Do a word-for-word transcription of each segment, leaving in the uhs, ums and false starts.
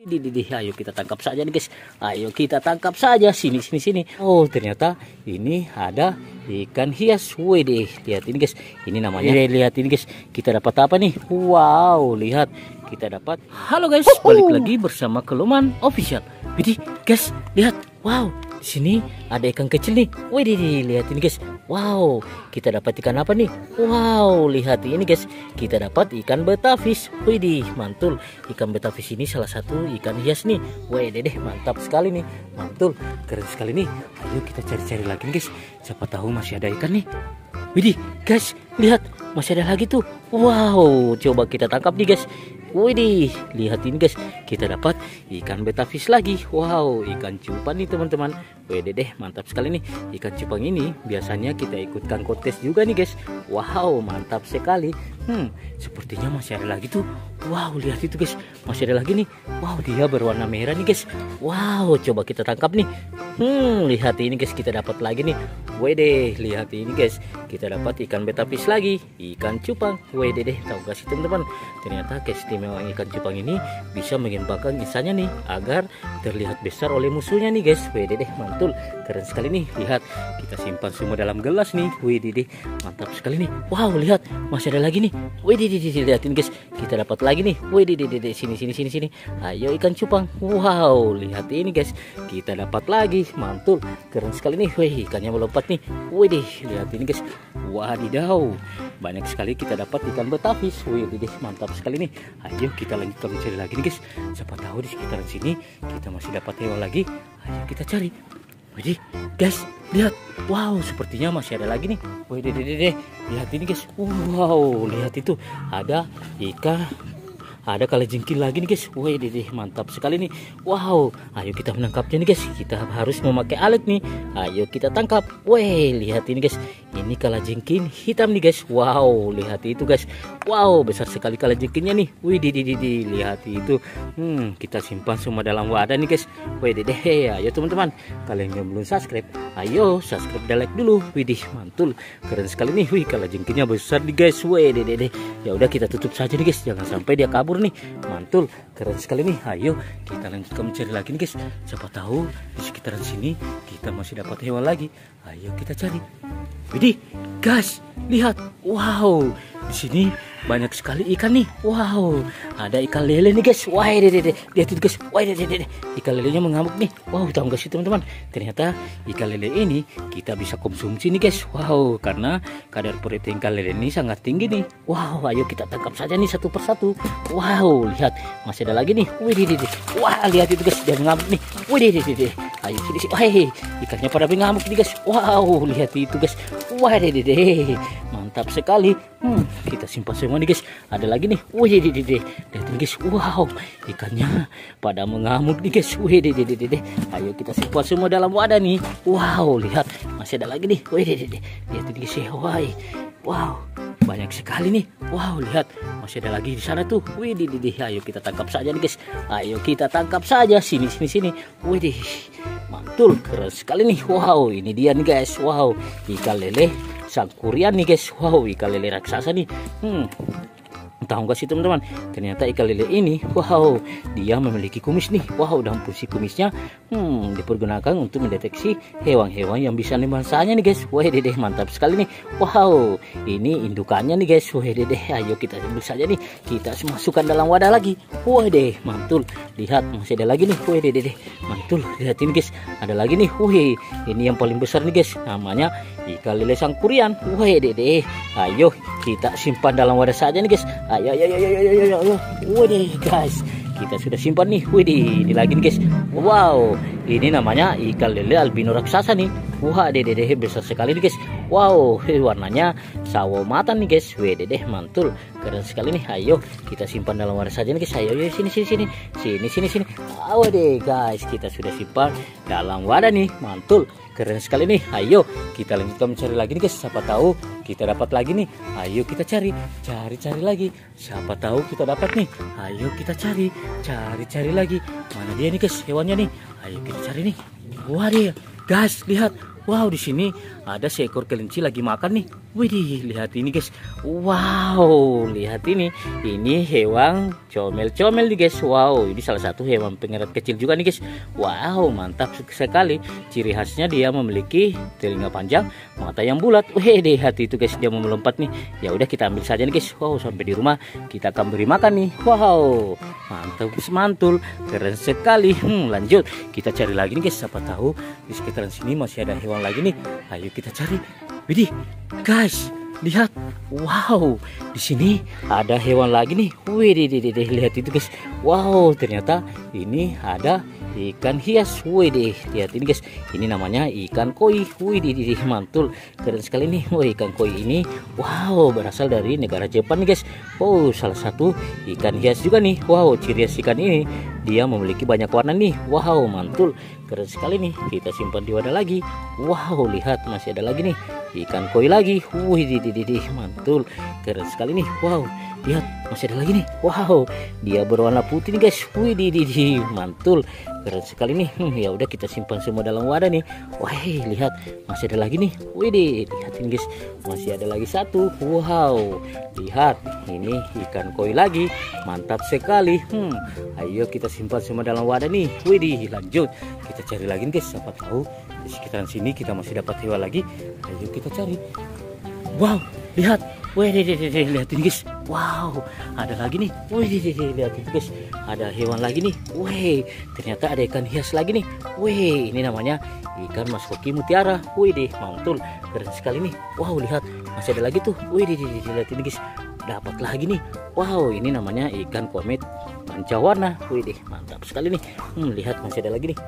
Di, di, di, ayo kita tangkap saja nih guys. Ayo kita tangkap saja. Sini, sini, sini. Oh, ternyata ini ada ikan hias. Wih deh, lihat ini guys. Ini namanya. Lihat ini guys. Kita dapat apa nih? Wow, lihat. Kita dapat. Halo guys, balik lagi bersama Keluman Official. Widih, guys, lihat. Wow, di sini ada ikan kecil nih. Wih deh, lihat ini guys. Wow, kita dapat ikan apa nih? Wow, lihat ini guys. Kita dapat ikan betafish. Widih, mantul. Ikan betafish ini salah satu ikan hias nih. Wih deh, mantap sekali nih. Mantul, keren sekali nih. Ayo kita cari-cari lagi nih guys. Siapa tahu masih ada ikan nih. Widih, guys, lihat. Masih ada lagi tuh. Wow, coba kita tangkap nih guys. Widih, lihat ini guys, kita dapat ikan betafish lagi. Wow, ikan cupang nih teman-teman. Wede deh, mantap sekali nih. Ikan cupang ini biasanya kita ikutkan kontes juga nih guys. Wow, mantap sekali. Hmm, sepertinya masih ada lagi tuh. Wow, lihat itu guys, masih ada lagi nih. Wow, dia berwarna merah nih guys. Wow, coba kita tangkap nih. Hmm, lihat ini guys, kita dapat lagi nih. Wede, lihat ini guys, kita dapat ikan betafish lagi, ikan cupang. Wede deh, tahu gak sih teman-teman? Ternyata keistimewaan ikan cupang ini bisa mengembangkan isannya nih agar terlihat besar oleh musuhnya nih guys. Wede deh, mantul, keren sekali nih. Lihat, kita simpan semua dalam gelas nih. Wede deh, mantap sekali nih. Wow, lihat, masih ada lagi nih. Wede deh, lihat ini guys, kita dapat lagi nih. Wede deh, sini sini sini sini. Ayo ikan cupang. Wow, lihat ini guys, kita dapat lagi. Mantul, keren sekali nih. Wih, ikannya melompat nih. Wede, lihat ini guys. Wadidaw, banyak sekali kita dapat ikan betafish. Wih, deh, mantap sekali nih. Ayo kita lanjutkan mencari lagi nih guys. Siapa tahu di sekitaran sini kita masih dapat hewan lagi. Ayo kita cari. Wih, guys, lihat. Wow, sepertinya masih ada lagi nih. Wih, deh, deh, deh, lihat ini guys. Wow, lihat itu ada ikan. Ada kalajengking lagi nih guys. Wih deh, mantap sekali nih. Wow, ayo kita menangkapnya nih guys. Kita harus memakai alat nih. Ayo kita tangkap. Wih, lihat ini guys. Ini kalajengking hitam nih guys. Wow, lihat itu guys. Wow, besar sekali kalajengkingnya nih. Wih, di di di lihat itu. Hmm, kita simpan semua dalam wadah nih guys. Wih deh, ayo teman-teman. Kalian yang belum subscribe, ayo subscribe dan like dulu. Wih, mantul. Keren sekali nih. Wih, kalajengkingnya besar nih guys. Wih deh, deh. Ya udah kita tutup saja nih guys. Jangan sampai dia kabur nih. Mantul, keren sekali nih. Ayo kita lanjutkan mencari lagi nih guys. Siapa tahu di sekitaran sini kita masih dapat hewan lagi. Ayo kita cari. Widih, guys, lihat. Wow, di sini banyak sekali ikan nih. Wow, ada ikan lele nih guys. Wah, deh, deh, deh. Lihat itu guys. Wah, deh, deh, deh. Ikan lelenya mengamuk nih. Wow, tahu gak sih teman-teman? Ternyata ikan lele ini kita bisa konsumsi nih guys. Wow, karena kadar protein ikan lele ini sangat tinggi nih. Wow, ayo kita tangkap saja nih satu persatu. Wow, lihat, masih ada lagi nih. Wih, deh, deh. Wah, lihat itu guys, dia mengamuk nih. Wih, deh, deh, deh. Ayo sini sini. Wah, ikannya pada mengamuk nih guys. Wow, lihat itu guys. Wah, deh, deh, deh. Mantap sekali. Hmm, kita simpan semua nih guys. Ada lagi nih. Wih, deh, deh, deh. Lihat ini guys. Wow, ikannya pada mengamuk nih guys. Wih, deh, deh, deh, deh. Ayo kita simpan semua dalam wadah nih. Wow, lihat, masih ada lagi nih. Wih, deh, deh, deh. Lihat ini guys. Wah, wow, banyak sekali nih. Wow, lihat, masih ada lagi di sana tuh. Wih, deh, deh. Ayo kita tangkap saja nih guys. Ayo kita tangkap saja. Sini, sini, sini. Wih, deh. Mantul, keren sekali nih. Wow, ini dia nih guys. Wow, ikan lele sangkurian nih guys. Wow, ikan lele raksasa nih. Hmm, tahu gak sih teman-teman? Ternyata ikan lele ini, wow, dia memiliki kumis nih. Wow, dan fungsi kumisnya hmm, dipergunakan untuk mendeteksi hewan-hewan yang bisa dimangsanya nih guys. Wah, deh, mantap sekali nih. Wow, ini indukannya nih guys. Wah, deh, ayo kita ambil saja nih. Kita masukkan dalam wadah lagi. Wah, deh, mantul. Lihat, masih ada lagi nih. Wah, deh, deh, mantul. Lihat ini guys, ada lagi nih. Wih, ini yang paling besar nih guys. Namanya ikan lele sangkurian. Wah, deh, ayo kita simpan dalam wadah saja nih guys. Ayo, ayo, ayo, ayo, ayo, ayo, ayo. Waduh guys, kita sudah simpan nih. Widih, ini lagi nih guys. Wow, ini namanya ikan lele albino raksasa nih. Wah, deh, deh, besar sekali nih guys. Wow, warnanya sawo matang nih guys. Wih, deh, mantul, keren sekali nih. Ayo kita simpan dalam wadah saja nih guys. Ayo, ayo, sini, sini, sini, sini, sini, sini. Oh, deh guys, kita sudah simpan dalam wadah nih. Mantul, keren sekali nih. Ayo kita lanjutkan mencari lagi nih guys. Siapa tahu kita dapat lagi nih. Ayo kita cari, cari-cari lagi. Siapa tahu kita dapat nih. Ayo kita cari, cari-cari lagi. Mana dia nih guys hewannya nih. Ayo kita cari nih. Wah, dia guys, lihat. Wow, di sini ada seekor kelinci lagi makan nih. Widih, lihat ini guys. Wow, lihat ini. Ini hewan comel-comel nih guys. Wow, ini salah satu hewan pengerat kecil juga nih guys. Wow, mantap sekali. Ciri khasnya dia memiliki telinga panjang, mata yang bulat. Wih, deh hati itu guys, dia mau melompat nih. Ya udah kita ambil saja nih guys. Wow, sampai di rumah kita akan beri makan nih. Wow, mantap guys, mantul, keren sekali. Hmm, lanjut kita cari lagi nih guys. Siapa tahu di sekitaran sini masih ada hewan lagi nih. Ayo kita cari. Widih, guys, lihat. Wow, di sini ada hewan lagi nih. Wih, lihat itu guys. Wow, ternyata ini ada ikan hias. Wih deh, lihat ini guys. Ini namanya ikan koi. Wih deh, mantul, keren sekali nih. Wah, ikan koi ini wow berasal dari negara Jepang nih guys. Wow, salah satu ikan hias juga nih. Wow, ciri khas ikan ini dia memiliki banyak warna nih. Wow, mantul, keren sekali nih. Kita simpan di wadah lagi. Wow, lihat masih ada lagi nih ikan koi lagi. Wih deh, mantul, keren sekali nih. Wow, lihat masih ada lagi nih. Wow, dia berwarna putih nih guys. Wih deh, mantul, keren sekali nih. Hmm, ya udah kita simpan semua dalam wadah nih. Wah, lihat masih ada lagi nih. Wih deh, lihat ini guys, masih ada lagi satu. Wow, lihat ini ikan koi lagi, mantap sekali. Hmm, ayo kita simpan semua dalam wadah nih. Wih deh, lanjut kita cari lagi nih guys. Siapa tahu di sekitaran sini kita masih dapat hewan lagi. Ayo kita cari. Wow, lihat. Wih, deh, deh, deh, lihat ini guys. Wow, ada lagi nih. Wih, deh, deh, lihat ini guys. Ada hewan lagi nih. Wih, ternyata ada ikan hias lagi nih. Wih, ini namanya ikan mas koki mutiara. Wih, deh, mantul, keren sekali nih. Wow, lihat masih ada lagi tuh. Wih, deh, deh, deh, lihat ini guys. Dapat lagi nih. Wow, ini namanya ikan komet pancawarna. Wih, deh, mantap sekali nih. Hmm, lihat masih ada lagi nih.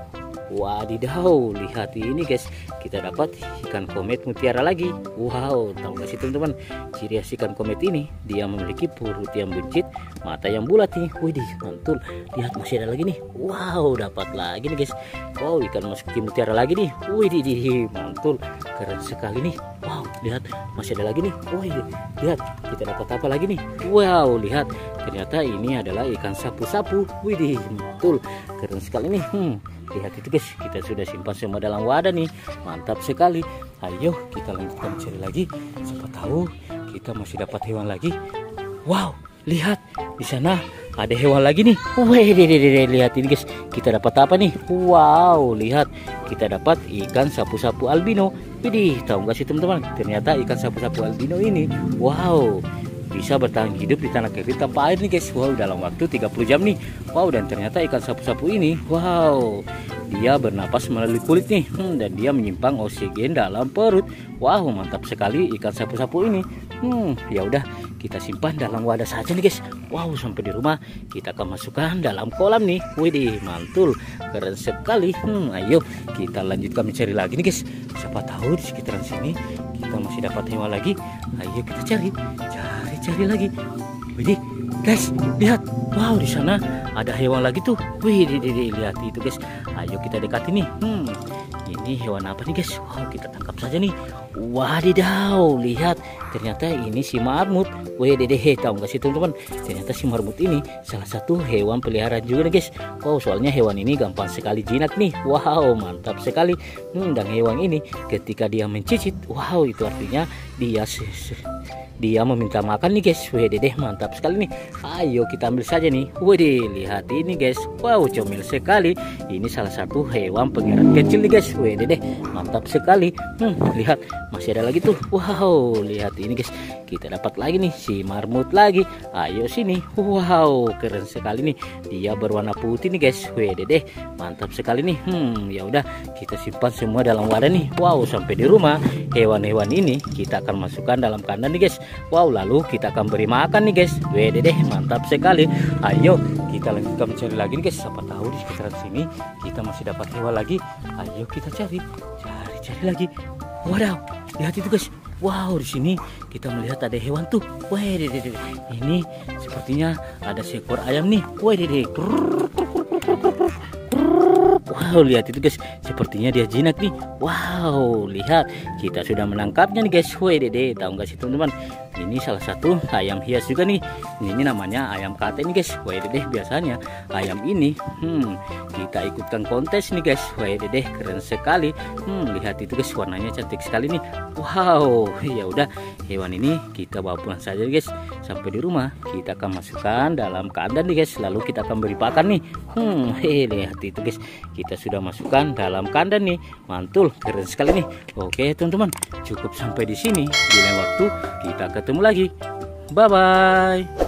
Wadidaw, lihat ini guys, kita dapat ikan komet mutiara lagi. Wow, tahu gak sih teman-teman, ciri khas ikan komet ini dia memiliki perut yang buncit, mata yang bulat nih. Widih, mantul, lihat masih ada lagi nih. Wow, dapat lagi nih guys. Wow, ikan mas mutiara lagi nih. Widih, mantul, keren sekali nih. Wow, lihat masih ada lagi nih. Wih, lihat kita dapat apa lagi nih. Wow, lihat ternyata ini adalah ikan sapu-sapu. Widih, mantul, keren sekali nih. Hmm, lihat itu guys, kita sudah simpan semua dalam wadah nih. Mantap sekali. Ayo kita lanjutkan cari lagi. Siapa tahu kita masih dapat hewan lagi. Wow, lihat di sana ada hewan lagi nih. Wih, deh, deh, deh, lihat ini guys, kita dapat apa nih? Wow, lihat kita dapat ikan sapu-sapu albino. Widih, tahu nggak sih teman-teman, ternyata ikan sapu-sapu albino ini wow bisa bertahan hidup di tanah kering tanpa air nih guys. Wow, dalam waktu tiga puluh jam nih. Wow, dan ternyata ikan sapu-sapu ini wow dia bernapas melalui kulit nih. Hmm, dan dia menyimpan oksigen dalam perut. Wow, mantap sekali ikan sapu-sapu ini. Hmm, ya udah kita simpan dalam wadah saja nih guys. Wow, sampai di rumah kita akan masukkan dalam kolam nih. Widih, mantul, keren sekali. Hmm, ayo kita lanjutkan mencari lagi nih guys. Siapa tahu di sekitaran sini kita masih dapat hewan lagi. Ayo kita cari, cari, cari lagi. Widih, guys, lihat. Wow, di sana ada hewan lagi tuh. Wih, di, di, di, lihat itu guys. Ayo kita dekati nih. Hmm, ini hewan apa nih guys? Wow, kita tangkap saja nih. Wadidaw, lihat ternyata ini si marmut. Wih, dede, tahu nggak sih teman-teman? Ternyata si marmut ini salah satu hewan peliharaan juga nih guys. Wow, soalnya hewan ini gampang sekali jinak nih. Wow, mantap sekali. Hmm, dan hewan ini ketika dia mencicit, wow itu artinya dia dia meminta makan nih guys. Wih, dede, mantap sekali nih. Ayo kita ambil saja nih. Wih, lihat ini guys. Wow, comel sekali. Ini salah satu hewan pengerat kecil nih guys. Wih, dede, mantap sekali. Hmm, lihat masih ada lagi tuh. Wow, lihat ini guys, kita dapat lagi nih si marmut lagi. Ayo sini. Wow, keren sekali nih, dia berwarna putih nih guys. Wih, dede, mantap sekali nih. Hmm, ya udah kita simpan semua dalam wadah nih. Wow, sampai di rumah hewan-hewan ini kita akan masukkan dalam kandang nih guys. Wow, lalu kita akan beri makan nih guys. Wih, dede, mantap sekali. Ayo kita lanjutkan mencari lagi nih guys. Siapa tahu di sekitaran sini kita masih dapat hewan lagi. Ayo kita cari, cari, cari lagi. Wadaw, lihat itu guys. Wow, di sini kita melihat ada hewan tuh. Wah, dede, dede, ini sepertinya ada seekor ayam nih. Wah, dede. Wow, lihat itu guys, sepertinya dia jinak nih. Wow, lihat kita sudah menangkapnya nih guys. Wah, dede, tahu nggak sih teman-teman? Ini salah satu ayam hias juga nih. Ini namanya ayam kate nih guys. Wah, dede, biasanya ayam ini, hmm, kita ikutkan kontes nih guys. Wah deh keren sekali. Hmm, lihat itu guys, warnanya cantik sekali nih. Wow, ya udah hewan ini kita bawa pulang saja guys. Sampai di rumah kita akan masukkan dalam kandang nih guys. Lalu kita akan beri pakan nih. Hmm, hehe, lihat itu guys, kita sudah masukkan dalam kandang nih. Mantul, keren sekali nih. Oke teman-teman, cukup sampai di sini. Di lain waktu kita ketemu lagi. Bye bye.